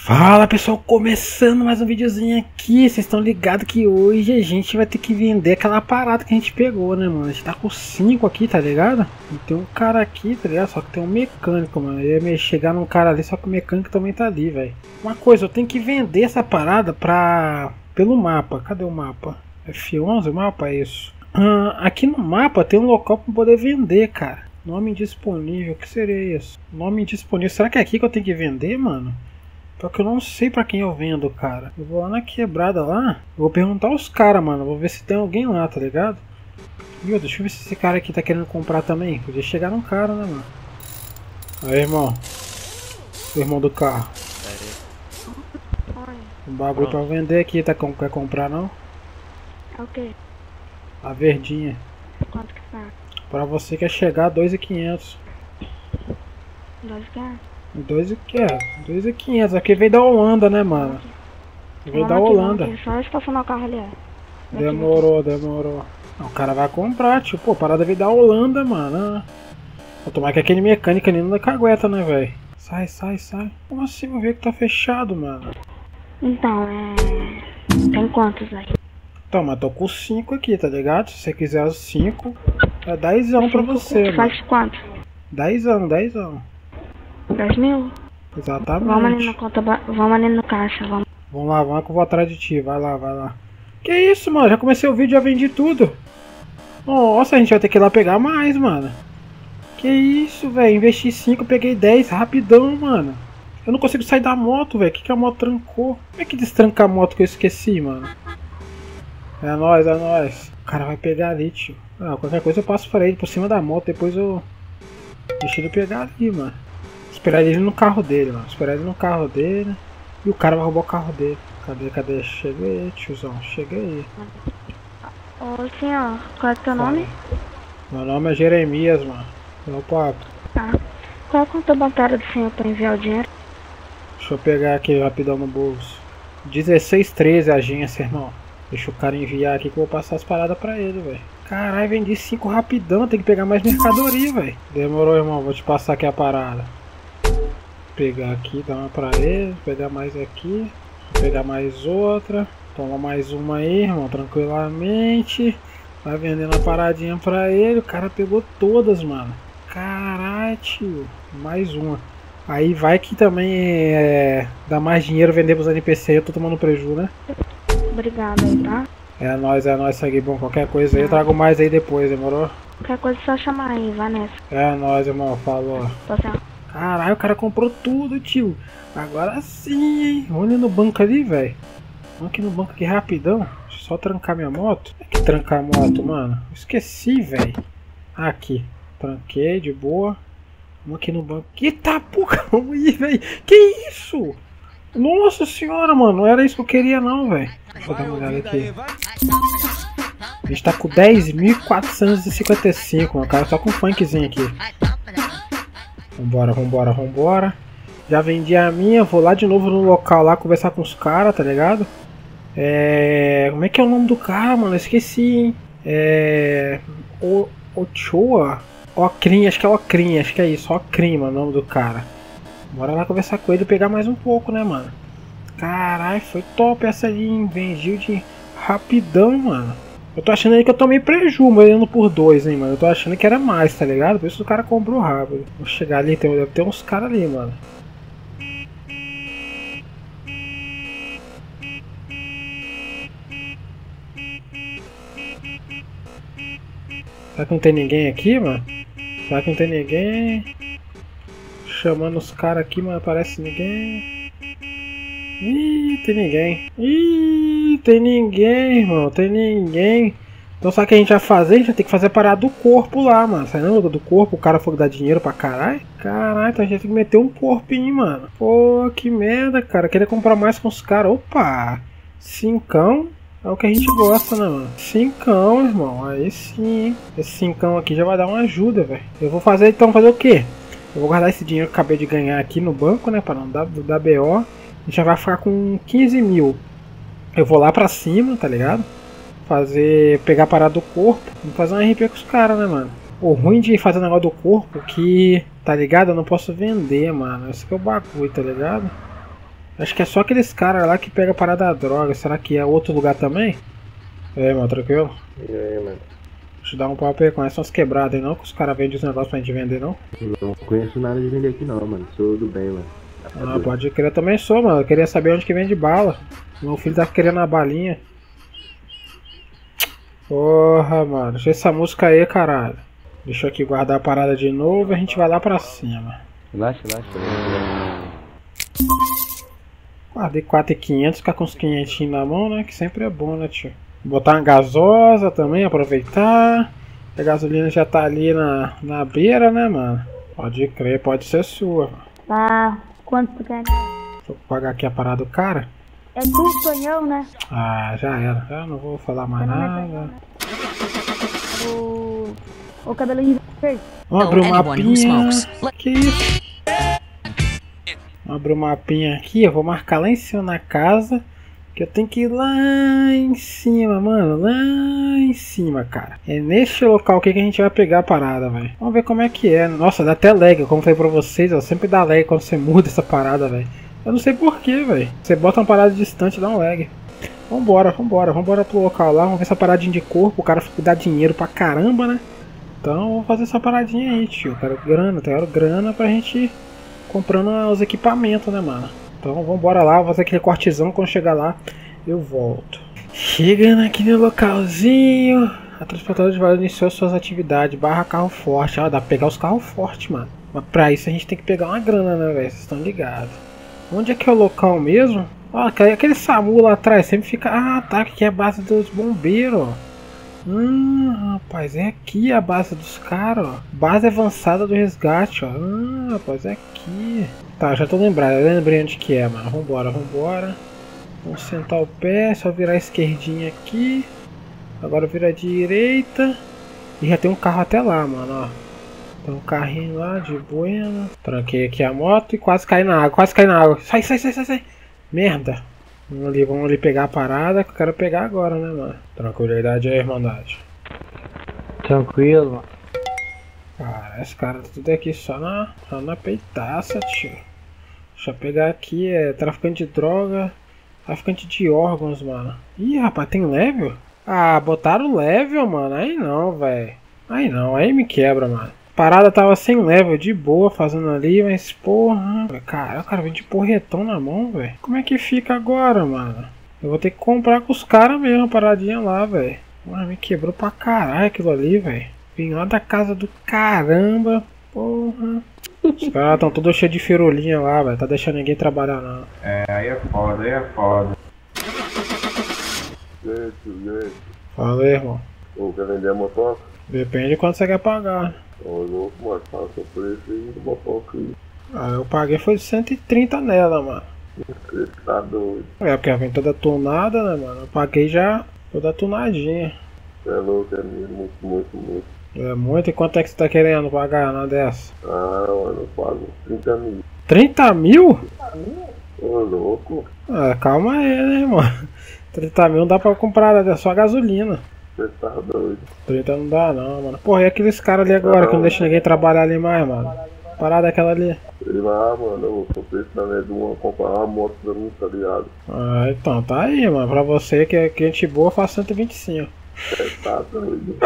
Fala pessoal, começando mais um videozinho aqui. Vocês estão ligados que hoje a gente vai ter que vender aquela parada que a gente pegou, né, mano? A gente tá com 5 aqui, tá ligado? E tem um cara aqui, tá ligado? Só que tem um mecânico, mano. Eu ia chegar num cara ali, só que o mecânico também tá ali, velho. Uma coisa, eu tenho que vender essa parada pelo mapa. Cadê o mapa? F11 o mapa? É isso. Aqui no mapa tem um local pra poder vender, cara. Nome indisponível, o que seria isso? Nome indisponível, será que é aqui que eu tenho que vender, mano? Porque eu não sei pra quem eu vendo, cara. Eu vou lá na quebrada lá. Vou perguntar aos caras, mano. Vou ver se tem alguém lá, tá ligado? Meu, deixa eu ver se esse cara aqui tá querendo comprar também. Podia chegar num cara, né, mano? Aí, irmão. O irmão do carro. Um bagulho pra vender aqui. Tá, quer comprar, não? É o quê? A verdinha. Quanto que tá? Pra você quer chegar a 2.500. 2.500. Aqui veio da Holanda, né, mano? Veio da Holanda. Só estacionar o carro ali, ó. Demorou. O cara vai comprar, tipo, pô, a parada veio da Holanda, mano. Vou tomar que aquele mecânico ali não dá cagueta, né, velho? Sai. Como assim? Vou ver que tá fechado, mano. Então, tem quantos aí? Então, mas tô com 5 aqui, tá ligado? Se você quiser os 5, é 10 pra você, mano. Faz quanto? 10. 10 mil? Exatamente. Vamos ali na conta, vamos ali no caixa, vamos. Vamos lá, que eu vou atrás de ti. Vai lá. Que isso, mano? Já comecei o vídeo, já vendi tudo. Nossa, a gente vai ter que ir lá pegar mais, mano. Que isso, velho? Investi 5, peguei 10 rapidão, mano. Eu não consigo sair da moto, velho. Que a moto trancou? Como é que destranca a moto que eu esqueci, mano? É nóis. O cara vai pegar ali, tio. Qualquer coisa eu passo pra ele por cima da moto. Depois eu deixo ele pegar ali, mano. Esperar ele no carro dele, mano. E o cara vai roubar o carro dele. Cadê? Chega aí, tiozão. Chega aí. Ô senhor, qual é o teu nome? Meu nome é Jeremias, mano. Meu papo. Tá. Qual é a conta bancária do senhor pra enviar o dinheiro? Deixa eu pegar aqui rapidão no bolso. 1613 agência, irmão. Deixa o cara enviar aqui que eu vou passar as paradas pra ele, velho. Caralho, vendi 5 rapidão. Tem que pegar mais mercadoria, velho. Demorou, irmão. Vou te passar aqui a parada. Pegar aqui, dar uma pra ele, pegar mais aqui, pegar mais outra, toma mais uma aí, irmão, tranquilamente, vai vendendo a paradinha pra ele, o cara pegou todas, mano, caralho, tio, mais uma, aí vai que também dá mais dinheiro vender pros NPC, eu tô tomando prejuízo, né? Obrigado aí, tá? É nóis, segue bom, qualquer coisa aí eu trago mais aí depois, demorou? Qualquer coisa é só chamar aí, Vanessa. É nóis, irmão, falou. Caralho, o cara comprou tudo, tio. Agora sim, hein? Vamos ali no banco ali, velho. Vamos aqui no banco aqui rapidão. Deixa eu só trancar minha moto. Como é que trancar a moto, mano? Esqueci, velho. Aqui. Tranquei, de boa. Vamos aqui no banco. Eita porra, vamos aí, velho. Que isso? Nossa senhora, mano. Não era isso que eu queria, não, velho. Deixa eu dar uma olhada aqui. A gente tá com 10.455, mano. O cara tá com um funkzinho aqui. Vambora. Já vendi a minha, vou lá de novo no local lá conversar com os caras, tá ligado? Como é que é o nome do cara, mano? Eu esqueci, hein? Ochoa? Ocrin, acho que é Ocrin, acho que é isso, Ocrin, mano, o nome do cara. Bora lá conversar com ele e pegar mais um pouco, né, mano? Caralho, foi top essa aí, hein? Vendi de rapidão, mano. Eu tô achando aí que eu tomei prejuízo, morrendo por 2, hein, mano. Eu tô achando que era mais, tá ligado? Por isso o cara comprou rápido. Vou chegar ali, deve ter uns caras ali, mano. Será que não tem ninguém aqui, mano? Será que não tem ninguém? Chamando os caras aqui, mas não aparece ninguém. Ih, tem ninguém, irmão, tem ninguém. Então sabe o que a gente vai fazer? A gente vai ter que fazer a parada do corpo lá, mano. Você lembra do corpo? O cara foi dar dinheiro pra caralho? Caralho, então a gente tem que meter um corpinho, mano. Pô, que merda, cara. Queria comprar mais com os caras. Opa! 5 é o que a gente gosta, né, mano? 5, irmão. Aí sim, hein? Esse 5 aqui já vai dar uma ajuda, velho. Eu vou fazer, então, fazer o quê? Eu vou guardar esse dinheiro que eu acabei de ganhar aqui no banco, né? Pra não dar BO. A gente já vai ficar com 15 mil. Eu vou lá pra cima, tá ligado? Pegar a parada do corpo. Vamos fazer um RP com os caras, né, mano? O ruim de fazer o negócio do corpo que, tá ligado? Eu não posso vender, mano. Esse que é o bagulho, tá ligado? Acho que é só aqueles caras lá que pegam a parada da droga. Será que é outro lugar também? E aí, mano, tranquilo? E aí, mano? Deixa eu dar um papo aí, conhece umas quebradas aí não? Que os caras vendem os negócios pra gente vender não? Não conheço nada de vender aqui não, mano. Sou do bem, mano. Ah, pode crer, eu também sou, mano. Eu queria saber onde que vende bala. Meu filho tá querendo a balinha. Porra, mano. Deixa essa música aí, caralho. Deixa eu aqui guardar a parada de novo e a gente vai lá pra cima. Relaxa, relaxa. Guardei 4.500, ficar com uns 500 na mão, né? Que sempre é bom, né, tio? Botar uma gasosa também, aproveitar. A gasolina já tá ali na beira, né, mano? Pode crer, pode ser sua. Tá, quanto tu quer? Deixa eu pagar aqui a parada do cara. É tu, sonhão, né? Ah, já era. Já não vou falar mais nada. O cabelinho verde. Vamos abrir o mapinha. Que isso? Vamos abrir o mapinha aqui. Eu vou marcar lá em cima na casa. Que eu tenho que ir lá em cima, mano. Lá em cima, cara. É neste local aqui que a gente vai pegar a parada, velho. Vamos ver como é que é. Nossa, dá até lag. Como eu falei pra vocês, ó. Sempre dá lag quando você muda essa parada, velho. Eu não sei porquê, velho. Você bota uma parada distante e dá um lag. Vambora, vambora. Vambora pro local lá. Vamos ver essa paradinha de corpo. O cara dá dinheiro pra caramba, né? Então vou fazer essa paradinha aí, tio. Quero grana pra gente ir comprando os equipamentos, né, mano? Então vambora lá, vou fazer aquele cortezão. Quando chegar lá, eu volto. Chegando aqui no localzinho. A transportadora de valor iniciou suas atividades. Barra carro forte. Ó, dá pra pegar os carros fortes, mano. Mas pra isso a gente tem que pegar uma grana, né, velho? Vocês estão ligados. Onde é que é o local mesmo? Ó, aquele SAMU lá atrás sempre fica... Ah, tá, que é a base dos bombeiros, ó. Rapaz, é aqui a base dos caras, ó. Base avançada do resgate, ó. Rapaz, é aqui. Tá, já tô lembrado, eu lembrei onde que é, mano. Vambora, vambora. Vamos sentar o pé, só virar a esquerdinha aqui. Agora vira a direita. E já tem um carro até lá, mano, ó. Tem um carrinho lá, de buena. Tranquei aqui a moto e quase caí na água, quase caí na água. Sai, sai, sai, sai, sai. Merda. Vamos ali pegar a parada que eu quero pegar agora, né, mano? Tranquilidade aí, irmandade. Tranquilo, mano. Cara, esse cara tá tudo aqui só na peitaça, tio. Deixa eu pegar aqui, traficante de droga, traficante de órgãos, mano. Ih, rapaz, tem level? Ah, botaram level, mano. Aí não, velho. Aí não, aí me quebra, mano. A parada tava sem level, de boa, fazendo ali, mas porra. Cara, o cara vem de porretão na mão, velho. Como é que fica agora, mano? Eu vou ter que comprar com os caras mesmo, a paradinha lá, velho. Mano, me quebrou pra caralho aquilo ali, velho. Vim lá da casa do caramba, porra. Os caras tão todos cheios de firulinha lá, velho. Tá deixando ninguém trabalhar, não. É, aí é foda, aí é foda. Fala aí, irmão. Ô, quer vender a motoca? Depende de quanto você quer pagar. Ô, louco, mano, fala seu preço aí do motoca aí. Ah, eu paguei foi de 130 nela, mano. Você tá doido. É, porque ela vem toda tunada, né, mano? Eu paguei já toda tunadinha. Você é louco, é muito, muito, muito. É muito? E quanto é que você tá querendo pagar na dessa? Ah, mano, eu pago 30 mil. 30 mil? Ô, louco. Ah, calma aí, né, irmão? 30 mil não dá pra comprar, é só gasolina. Você tá doido. 30 não dá não, mano. Porra, e aqueles caras ali agora que não deixa ninguém trabalhar ali mais, mano? Parada aquela ali. Sei lá, mano, eu tô precisando de uma comprar uma moto pra mim, tá ligado? Ah, então tá aí, mano. Pra você que é gente boa, faz 125. Você tá doido.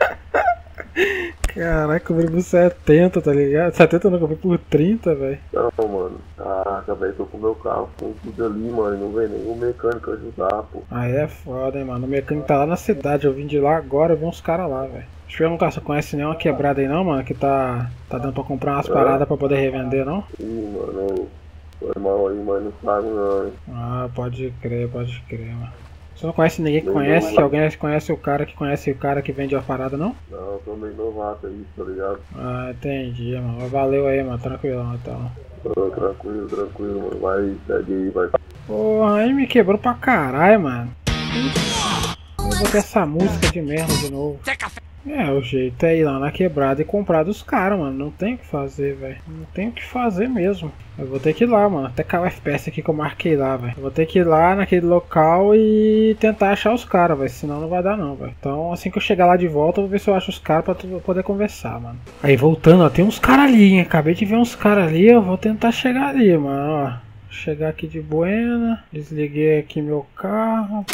Caraca, eu comprei por 70, tá ligado? 70 não, eu comprei por 30, velho. Não, mano. Caraca, velho, tô com meu carro com tudo ali, mano. Não vem nenhum mecânico ajudar, pô. Aí é foda, hein, mano. O mecânico tá lá na cidade. Eu vim de lá agora, eu vi uns caras lá, velho. Deixa eu perguntar, você conhece nenhuma quebrada aí não, mano? Que tá dando pra comprar umas paradas pra poder revender, não? Ih, mano, foi mal aí, mas não sabe não, hein. Ah, pode crer, mano. Você não conhece ninguém que conhece, que alguém conhece o cara que vende a parada, não? Não, eu tô meio novato aí, tá ligado? Ah, entendi, mano. Valeu aí, mano. Tranquilão, então. Tranquilo, tranquilo, mano. Vai, segue aí, vai. Porra, aí me quebrou pra caralho, mano. Eu vou ter essa música de merda de novo. É, o jeito é ir lá na quebrada e comprar dos caras, mano. Não tem o que fazer, velho. Não tem o que fazer mesmo. Eu vou ter que ir lá, mano. Até caiu o FPS aqui que eu marquei lá, velho. Eu vou ter que ir lá naquele local e tentar achar os caras, velho. Senão não vai dar não, velho. Então assim que eu chegar lá de volta, eu vou ver se eu acho os caras pra poder conversar, mano. Aí voltando, ó. Tem uns caras ali, hein. Acabei de ver uns caras ali. Eu vou tentar chegar ali, mano, ó. Chegar aqui de buena. Desliguei aqui meu carro.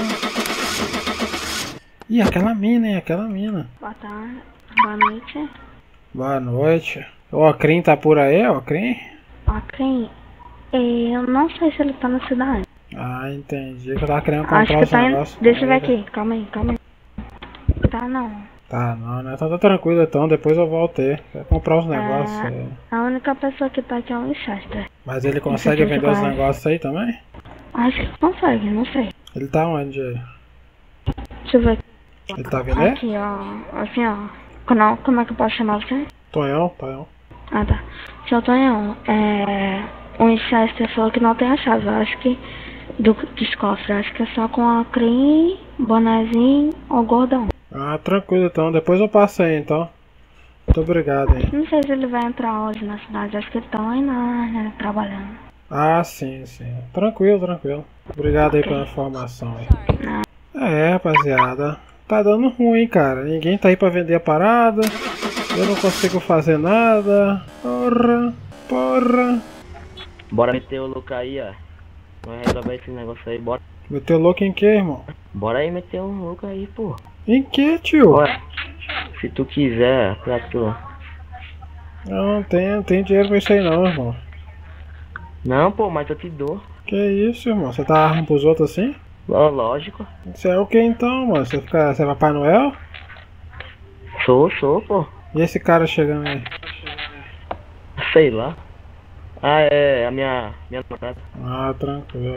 Tá. Ih, aquela mina, hein? Aquela mina. Boa tarde. Boa noite. Boa noite. O Ocrim tá por aí, Ocrim? Ok. Eu não sei se ele tá na cidade. Ah, entendi. Que eu tava querendo comprar Acho que os tá indo. negócios. Deixa eu ver com ele. aqui. Calma aí, calma aí. Tá não. Tá, não, né? Então tá tranquilo, então. Depois eu volto aí. Quero comprar os negócios. É. A única pessoa que tá aqui é o Winchester. Mas ele consegue vender os negócios aí também? Acho que consegue, não sei. Ele tá onde aí? Deixa eu ver. Ele tá vendo aí? Aqui, ó. Assim, ó. Como é que eu posso chamar você? Tonhão. Ah, tá. Seu Tonhão, o Winchester falou que não tem a chave. Eu acho que dos cofres. Acho que é só com a creme, bonezinho ou gordão. Ah, tranquilo então. Depois eu passo aí então. Muito obrigado aí. Não sei se ele vai entrar hoje na cidade. Acho que ele tá lá né, trabalhando. Ah, sim. Tranquilo. Obrigado aí pela informação aí. É, rapaziada. Tá dando ruim, cara. Ninguém tá aí pra vender a parada. Eu não consigo fazer nada. Porra. Bora meter o louco aí, ó. Vamos resolver esse negócio aí, bora. Meteu louco em que, irmão? Bora aí meter um louco aí, pô. Em que, tio? Ué, se tu quiser, pra tu. Eu não tenho dinheiro pra isso aí não, irmão. Não, pô, mas eu te dou. Que isso, irmão? Você tá armando pros outros assim? Ó, lógico. Você é o que então, mano? Você é Papai Noel? Sou, pô. E esse cara chegando aí? Sei lá. Ah, é a minha namorada. Ah, tranquilo.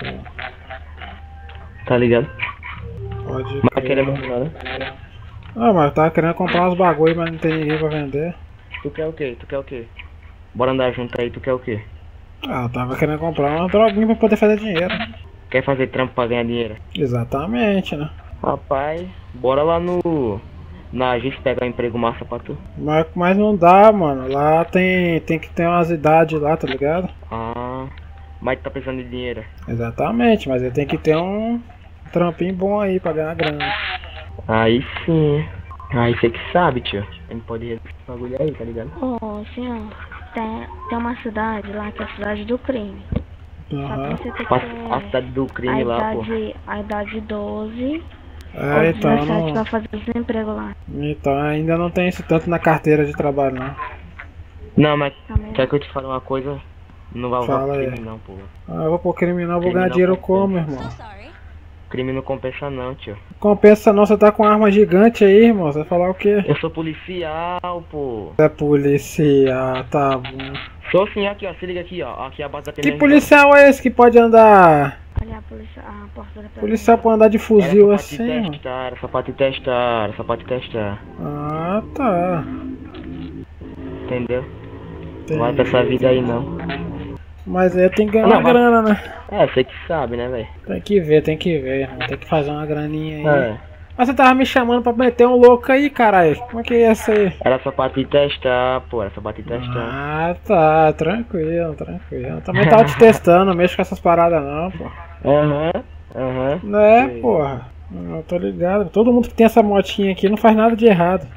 Tá ligado? Pode Mas querer muito, né? Ah, mas eu tava querendo comprar uns bagulho, mas não tem ninguém pra vender. Tu quer o quê? Bora andar junto aí, tu quer o quê? Ah, eu tava querendo comprar uma droguinha pra poder fazer dinheiro. Quer fazer trampo pra ganhar dinheiro? Exatamente, né? Rapaz, bora lá na agência pegar um emprego massa pra tu. Mas não dá, mano. Lá tem que ter umas idades lá, tá ligado? Ah, mas tu tá precisando de dinheiro. Exatamente, mas ele tem que ter um trampinho bom aí pra ganhar grana. Aí sim. Aí você que sabe, tio. A gente pode resolver esse bagulho aí, tá ligado? Ô, senhor, tem uma cidade lá que é a cidade do crime. Aham. Só que você tem que ter A cidade do crime lá, pô. a idade 12 É, ou então 17 não. pra fazer esse emprego lá. Então ainda não tem isso tanto na carteira de trabalho, não. Não, mas Também. quer que eu te fale uma coisa? Não vai usar Fala aí. crime não, pô. Ah, eu vou pôr criminal, vou ganhar Criminal dinheiro compensa. como, irmão? Crime não compensa não, tio. Compensa não, você tá com arma gigante aí, irmão. Você vai falar o quê? Eu sou policial, pô. É policial, tá bom. Sou sim, aqui ó, se liga aqui ó. Aqui é a base da Que PMR. policial é esse que pode andar? Ali a porta da Policial pode andar de fuzil assim, mano? Era só pra te testar, Ah, tá. Entendeu? Não vai pra essa vida aí não. Mas aí eu tenho que ganhar Não, uma mas- grana, né? É, você que sabe, né, velho? Tem que ver, irmão. Tem que fazer uma graninha aí. É. Mas você tava me chamando pra meter um louco aí, caralho. Como é que ia ser? Era só pra te testar, pô, era só pra te testar. Ah, tá. Tranquilo. Também tava te testando, não mexo com essas paradas não, pô. Aham. Não é, Sei. porra. Eu tô ligado. Todo mundo que tem essa motinha aqui não faz nada de errado.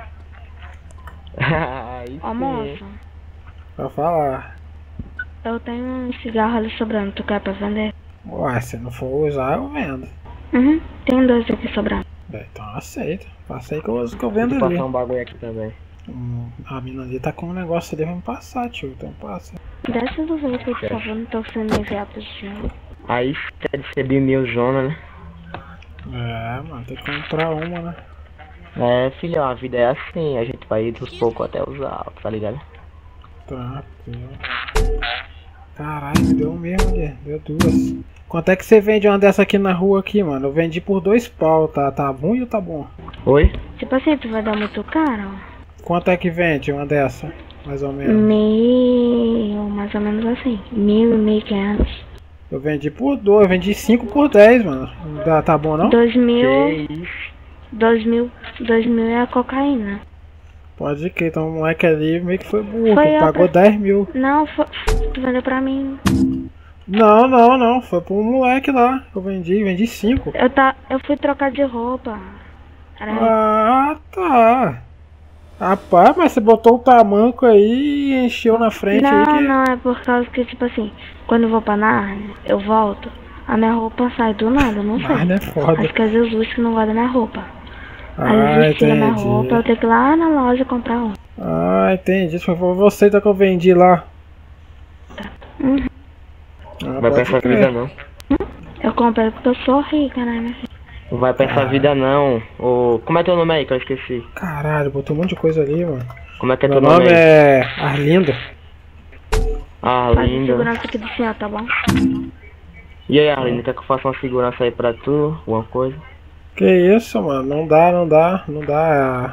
Aí Ó, sim. moço, Pra falar. eu tenho um cigarro ali sobrando. Tu quer pra vender? Ué, se não for usar, eu vendo. Uhum, tem 2 aqui sobrando. É, então aceita. Passa aí que eu vendo Vou ali. passar um bagulho aqui também. A mina ali tá com um negócio ali, vamos passar, tio. Então passa. Desce do veículo, por favor, não tô sendo enviado pro senhor. Aí você receber 1000 zona, né? É, mano, tem que comprar uma, né? É, filhão, a vida é assim, a gente vai ir dos poucos até os altos, tá ligado? Tranquilo. Caralho, me deu um mesmo ali. Deu 2. Quanto é que você vende uma dessa aqui na rua aqui, mano? Eu vendi por 2 pau, tá? Tá ruim ou tá bom? Oi? Tipo assim, tu vai dar muito caro? Quanto é que vende uma dessa? Mais ou menos. 1.000, mais ou menos assim. 1.000, 1.500. Eu vendi por 2, eu vendi 5 por 10, mano. Tá bom não? 2.000, Que isso? 2.000 é a cocaína. Pode que, então o moleque ali meio que foi burro, Foi que eu pagou pra- 10 mil. Não, tu vendeu pra mim. Não, foi pro moleque lá. Eu vendi 5. Eu fui trocar de roupa. Era Ah, tá. Rapaz, mas você botou o tamanco aí e encheu na frente aí Não, que... não, é por causa que, tipo assim, quando eu vou pra Nárnia, eu volto, a minha roupa sai do nada, não sei. Nárnia é foda. Acho que às vezes o Lúcio não vai da minha roupa. Aí Ah, ele tira minha entendi. roupa, eu tenho que ir lá na loja comprar uma. Ah, entendi. Foi você então que eu vendi lá. Uhum. Ah, Vai pra pode essa crer. vida não. Eu comprei porque eu sou rica, né, minha filha? Não vai pra essa vida não. Ô, como é teu nome aí que eu esqueci? Caralho, botou um monte de coisa ali, mano. Como é que é Meu teu nome nome aí? é Arlindo. Ah, Faz a linda. segurança aqui do senhor, tá bom? E aí, Arlindo, quer que eu faça uma segurança aí pra tu? Alguma coisa? Que isso, mano? Não dá.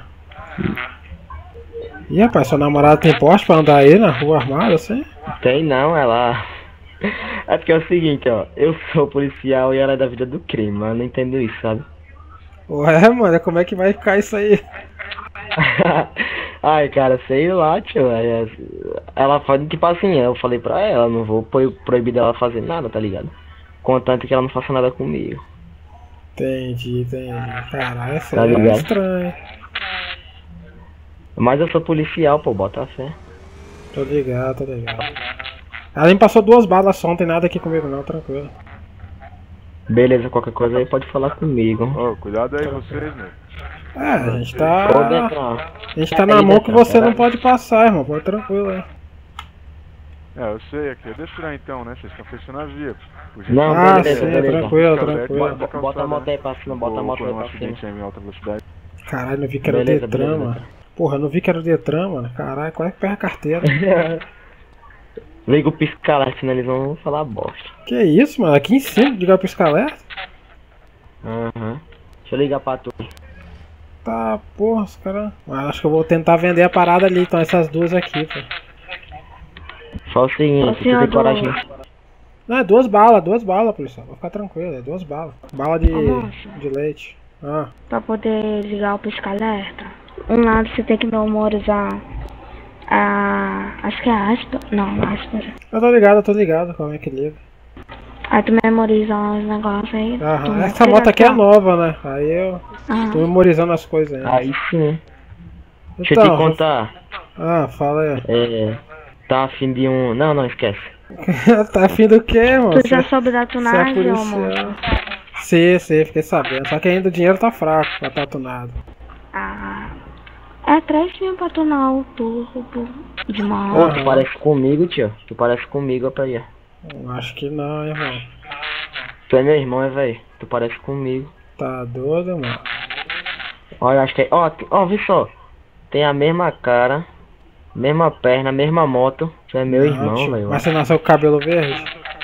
Ih, rapaz, sua namorada tem poste pra andar aí na rua armada assim? Tem não, ela... É porque é o seguinte, ó. Eu sou policial e ela é da vida do crime, mas eu não entendo isso, sabe? Ué, mano, como é que vai ficar isso aí? Ai, cara, sei lá, tio. Ela faz, tipo assim, eu falei pra ela, não vou proibir dela fazer nada, tá ligado? Contanto que ela não faça nada comigo. Entendi. Caralho, isso Tá aí é ligado? estranho. Mas eu sou policial, pô, bota a fé. Tô ligado. Ela me passou 2 balas só, não tem nada aqui comigo não, tranquilo. Beleza, qualquer coisa aí pode falar comigo. Ô, cuidado aí vocês, meu. É, a gente tá... Ô, Detran. A gente tá na mão que você não pode passar, irmão. Pode tranquilo aí. É, eu sei aqui. Deixa eu então, né? Vocês estão fechando a via. Não, Ah, beleza, sim, beleza. tranquilo. Bota a moto aí pra cima, bota a moto aí um pra cima. acidente aí em alta velocidade. Caralho, não vi que era o Beleza, Detran, beleza. mano. Porra, não vi que era o Detran, mano. Caralho, quase que perde a carteira. Liga o pisca-alerta, senão eles vão falar bosta. Que isso, mano? Aqui em cima, ligar pro escalerto? Aham. Deixa eu ligar pra tu. Tá, porra, os caras... Acho que eu vou tentar vender a parada ali, então essas 2 aqui, pô. Só o seguinte, Ô, tu senhor tem do- coragem. Não, é 2 balas, policial. Vai ficar tranquilo, é 2 balas. Bala de moço. leite. Ah, Pra poder ligar o pisca-alerta, um lado você tem que memorizar acho que é aspa. Não, aspa. eu tô ligado como é que liga. Aí tu memoriza uns negócios aí. Aham, essa moto aqui é nova, né? Aí eu tô memorizando as coisas ainda. Aí sim. Deixa eu te Então, contar. ah, fala aí. Tá afim de um... Não, esquece. Tá afim do quê, mano? Tu já soube da Você é tunagem, ô policial. moço? Sei, fiquei sabendo. Só que ainda o dinheiro tá fraco pra tá tunado. Ah, é 3 mil pra tunar o turbo de Pô, moto. tu parece comigo, tio. Tu parece comigo, pra aí. Acho que não, irmão. Tu é meu irmão, velho. Tu parece comigo. Tá doido, mano. Olha, acho que é... Ó, vê só. Tem a mesma cara, mesma perna, mesma moto. Tu é meu Não, irmão, tio. velho. Mas você nasceu com cabelo verde?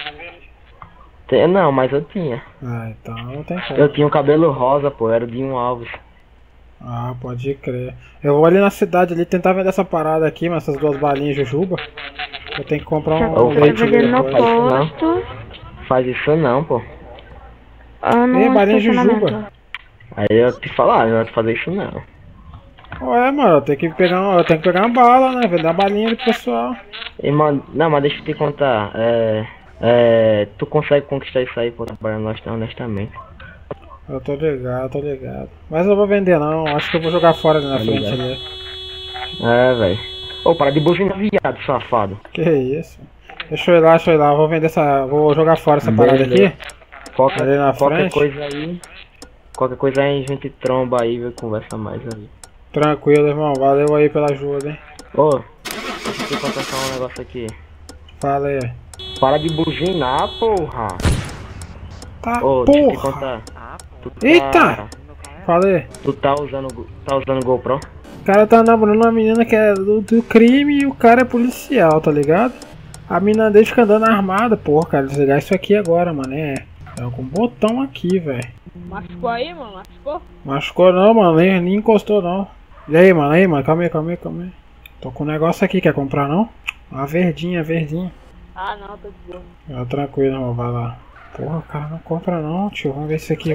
Não, mas eu tinha. Ah, então não tem como. Eu tinha o cabelo rosa, pô. Era o Dinho Alves. Ah, pode crer. Eu vou ali na cidade ali tentar vender essa parada aqui, mas essas 2 balinhas de jujuba. Eu tenho que comprar Você um tá leite vendendo no depois. não. posto. Faz isso não, pô. No balinha de estacionamento. jujuba. Aí eu te falar, não vai fazer isso não. Ué, mano, eu tenho que pegar uma bala, né? Vender uma balinha ali pro pessoal. E, mano, não, mas deixa eu te contar. Tu consegue conquistar isso aí, pô, trabalhando honestamente. Eu tô ligado. Mas eu vou vender não, acho que eu vou jogar fora ali na Tá frente ligado. ali. Velho. Ô, para de buzina, viado, safado. Que isso? Deixa eu ir lá, vou vender essa. Vou jogar fora essa parada Beleza. aqui. Qualquer Ali na frente. coisa aí. Qualquer coisa aí a gente tromba aí e conversa mais aí. Tranquilo, irmão. Valeu aí pela ajuda, hein? Ô, deixa eu te contar só um negócio aqui. Fala aí. Para de buzinar, porra. Tá, Ô, deixa eu te porra. contar. Tu tá- Eita! Fala aí. Tu tá usando GoPro? O cara tá namorando uma menina que é do crime e o cara é policial, tá ligado? A menina dele fica andando armada, porra, cara. Desligar isso aqui agora, mano. É com um botão aqui, velho. Machucou aí, mano? Machucou? Machucou não, mano. Nem encostou não. E aí, mano? Calma aí. Tô com um negócio aqui, quer comprar não? Uma verdinha. Ah, não, tô de boa. Ah, tranquilo, irmão, vai lá. Porra, o cara não compra não, tio. Vamos ver isso aqui.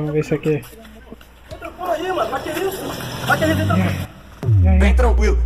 Bem tranquilo.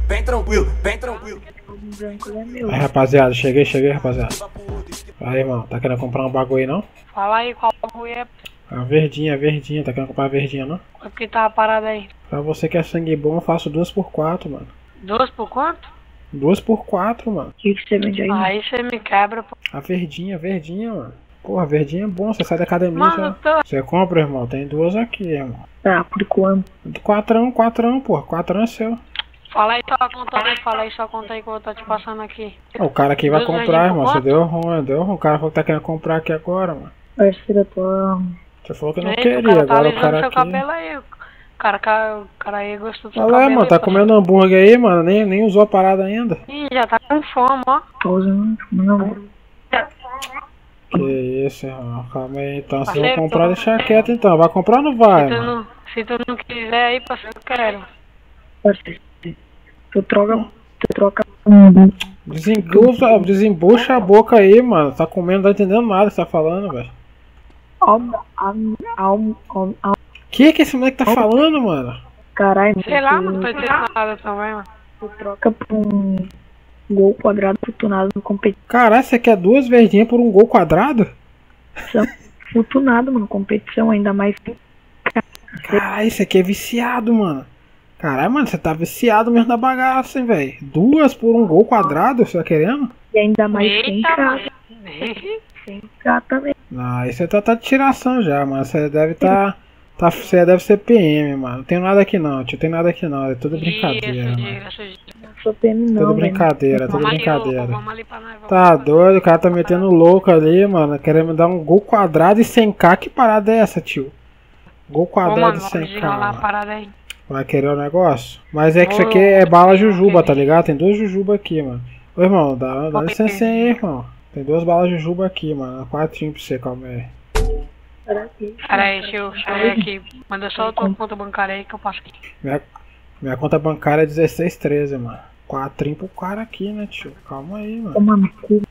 Aí, rapaziada, cheguei, rapaziada. Aí, irmão, tá querendo comprar um bagulho aí não? Fala aí qual bagulho é, A verdinha, tá querendo comprar a verdinha não? porque tava parado aí. Pra você que é sangue bom, eu faço 2 por 4, mano. 2 por quanto? 2 por 4, mano. O que você vende aí? Aí você me quebra, pô. A verdinha, mano. Porra, verdinha é bom, você sai da academia, Mano, você compra, irmão. Tem 2 aqui, irmão. Tá, por quanto? 4, porra. 4 é seu. fala aí sua conta aí, fala aí sua conta aí que eu vou estar te passando aqui. O cara aqui vai 2 comprar, verdinhas irmão. por Você quanto? deu ruim. O cara falou que tá querendo comprar aqui agora, mano. Parceiro, eu tô... Você falou que não Eita, queria, o cara tá agora o alisando cara seu aqui. cabelo aí. O cara aí gostou do seu Olha lá, cabelo mano, aí, tá pô. comendo hambúrguer aí, mano. Nem usou a parada ainda. Ih, já tá com fome, ó. Tô usando... Não. Que isso, irmão. Calma aí, então. Se eu Parceiro, comprar, tô- deixa quieto então. Vai comprar ou não vai, mano? Se tu não quiser aí, parceiro, eu quero. Parceiro, tu troca... Desembucha a boca aí, mano. Tá comendo, não tá entendendo nada que você tá falando, velho. Que esse moleque tá falando, mano? Caralho, Sei lá, mano, não tô entendendo nada também, mano. tu troca por um gol quadrado fortunado no competição. Caralho, você quer 2 verdinhas por um gol quadrado? Fortunado, mano, competição ainda mais. Caralho, isso aqui é viciado, mano. Caralho, mano, você tá viciado mesmo na bagaça, hein, velho. 2 por um gol quadrado, você tá querendo? E ainda mais sem Eita, cá. mano. Sem cá também. Não, aí você tá de tiração já, mano. Você deve você deve ser PM, mano. Não tem nada aqui não, tio. Tem nada aqui não. É tudo brincadeira, mano. Não sou PM não, Tudo velho. brincadeira, tudo Vamos ali, brincadeira. vamos ali pra nós. Tá doido, o cara tá metendo louco ali, mano. Querendo me dar um gol quadrado e 100k. Que parada é essa, tio? Gol Ô, quadrado mano, e vamos 100k, desenrolar a mano. parada aí. Vai querer o negócio? Mas é que isso aqui é bala jujuba, tá ligado? Tem 2 jujuba aqui, mano. Ô, irmão, dá licença aí, irmão. Tem 2 balas jujuba aqui, mano. 4 pra você, calma aí. Pera aí, deixa eu ver aqui. Manda só a tua conta bancária aí que eu passo aqui. Minha conta bancária é 1613, mano. 4 pro cara aqui, né, tio? Calma aí, mano. Toma no cu.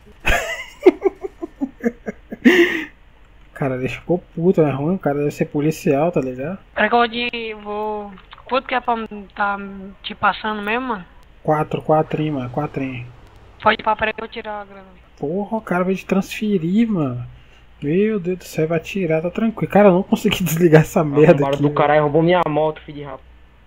Cara, ele ficou puto, é ruim. O cara deve ser policial, tá ligado? Pera que eu vou... Quanto que é pra tá te passando mesmo, mano? 4, mano. 4. Pode ir pra peraí que eu tirar a grana. Porra, o cara vai te transferir, mano. Meu Deus do céu, vai tirar, tá tranquilo. Cara, eu não consegui desligar essa merda Agora aqui. do caralho roubou minha moto, filho de rap.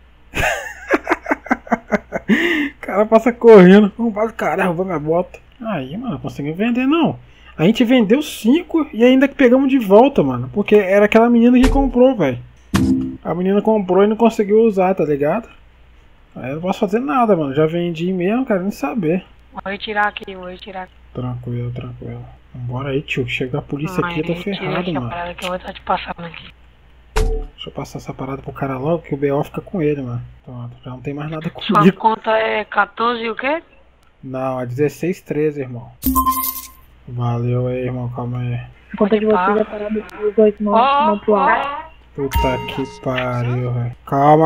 O cara passa correndo. Roubado do caralho, roubou minha moto. Aí, mano, não conseguiu vender, não. A gente vendeu 5 e ainda que pegamos de volta, mano. Porque era aquela menina que comprou, velho. A menina comprou e não conseguiu usar, tá ligado? Aí eu não posso fazer nada, mano. Já vendi mesmo, quero nem saber. Vou retirar aqui. Tranquilo. Vambora aí, tio. Chega a polícia aqui, eu tô ferrado, mano. mano. Parada que eu vou estar te passando aqui. Deixa eu passar essa parada pro cara logo, que o BO fica com ele, mano. Pronto, já não tem mais nada Sua comigo. conta é 14 e o quê? Não, é 1613, irmão. Valeu aí, irmão. Calma aí. A conta de vocês é parada dos 8 não pro alto. Puta que pariu, velho. Calma.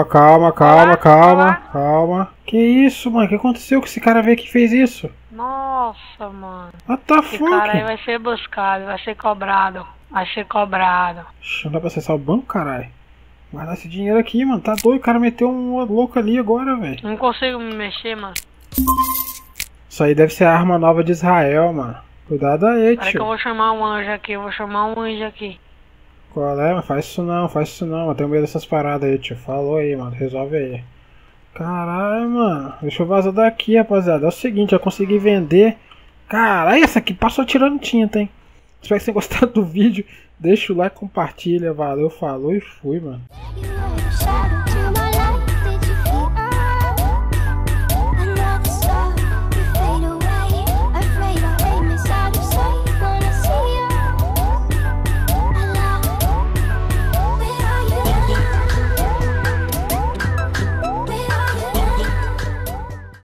Que isso, mano? O que aconteceu que esse cara veio que fez isso? Nossa, mano. What the Esse cara aí fuck? vai ser buscado, vai ser cobrado. Não dá pra acessar o banco, caralho. Guardar esse dinheiro aqui, mano. Tá doido, o cara meteu um louco ali agora, velho. Não consigo me mexer, mano. Isso aí deve ser a arma nova de Israel, mano. Cuidado aí, Peraí que eu tio. vou chamar um anjo aqui. Qual é, mano? Faz isso não. Eu tenho medo dessas paradas aí, tio. Falou aí, mano. Resolve aí. Caralho, mano. Deixa eu vazar daqui, rapaziada. É o seguinte, eu consegui vender. Caralho, essa aqui passou tirando tinta, hein? Espero que vocês tenham gostado do vídeo. Deixa o like, compartilha. Valeu, falou e fui, mano.